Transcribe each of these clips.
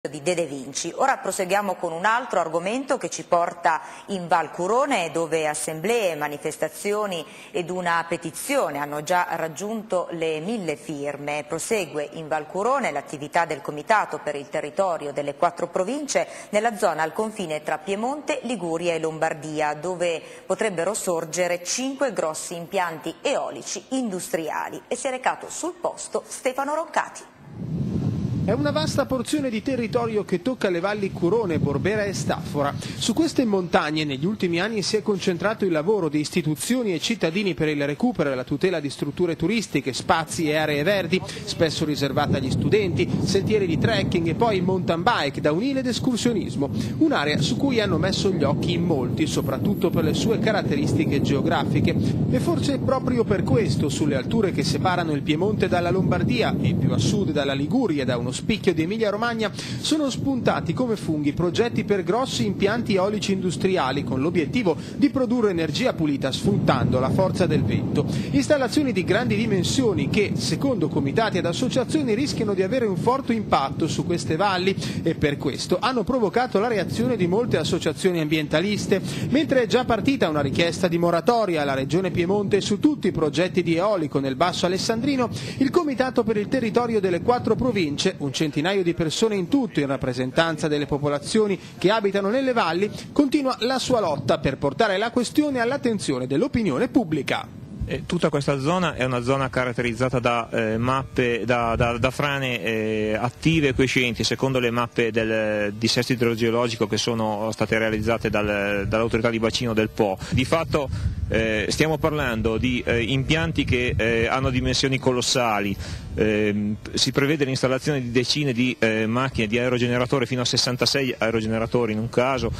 di De Vinci. Ora proseguiamo con un altro argomento che ci porta in Val Curone, dove assemblee, manifestazioni ed una petizione hanno già raggiunto le 1000 firme. Prosegue in Val Curone l'attività del Comitato per il territorio delle 4 province nella zona al confine tra Piemonte, Liguria e Lombardia, dove potrebbero sorgere 5 grossi impianti eolici industriali. E si è recato sul posto Stefano Roccati. È una vasta porzione di territorio che tocca le valli Curone, Borbera e Staffora. Su queste montagne negli ultimi anni si è concentrato il lavoro di istituzioni e cittadini per il recupero e la tutela di strutture turistiche, spazi e aree verdi, spesso riservate agli studenti, sentieri di trekking e poi mountain bike, downhill ed escursionismo. Un'area su cui hanno messo gli occhi in molti, soprattutto per le sue caratteristiche geografiche. E forse proprio per questo, sulle alture che separano il Piemonte dalla Lombardia e più a sud dalla Liguria da uno spicchio di Emilia-Romagna, sono spuntati come funghi progetti per grossi impianti eolici industriali con l'obiettivo di produrre energia pulita sfruttando la forza del vento. Installazioni di grandi dimensioni che, secondo comitati ed associazioni, rischiano di avere un forte impatto su queste valli e per questo hanno provocato la reazione di molte associazioni ambientaliste. Mentre è già partita una richiesta di moratoria alla Regione Piemonte su tutti i progetti di eolico nel Basso Alessandrino, il Comitato per il territorio delle 4 province, un centinaio di persone in tutto in rappresentanza delle popolazioni che abitano nelle valli, continua la sua lotta per portare la questione all'attenzione dell'opinione pubblica. Tutta questa zona è una zona caratterizzata da mappe, da frane attive e quiescenti, secondo le mappe del dissesto idrogeologico che sono state realizzate dall'autorità di bacino del Po. Di fatto stiamo parlando di impianti che hanno dimensioni colossali, si prevede l'installazione di decine di macchine di aerogeneratore, fino a 66 aerogeneratori in un caso,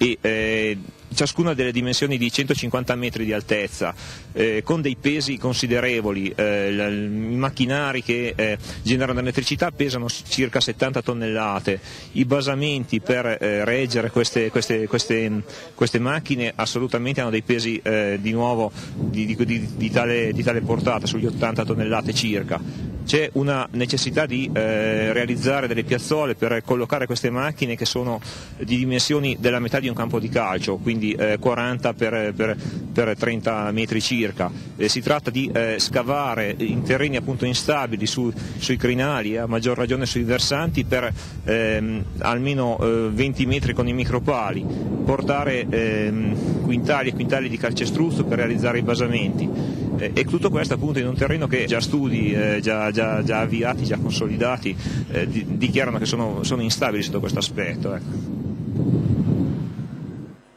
e ciascuna delle dimensioni di 150 metri di altezza, con dei pesi considerevoli. I macchinari che generano elettricità pesano circa 70 tonnellate, i basamenti per reggere queste macchine assolutamente hanno dei pesi di nuovo di tale portata, sugli 80 tonnellate circa. C'è una necessità di realizzare delle piazzole per collocare queste macchine che sono di dimensioni della metà di un campo di calcio, quindi 40 per 30 metri circa. Si tratta di scavare in terreni appunto instabili sui crinali e a maggior ragione sui versanti per almeno 20 metri con i micropali, portare quintali e quintali di calcestruzzo per realizzare i basamenti. E tutto questo appunto in un terreno che già studi, già avviati, già consolidati, dichiarano che sono instabili sotto questo aspetto. Ecco.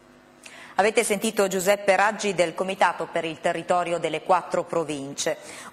Avete sentito Giuseppe Raggi del Comitato per il territorio delle 4 province.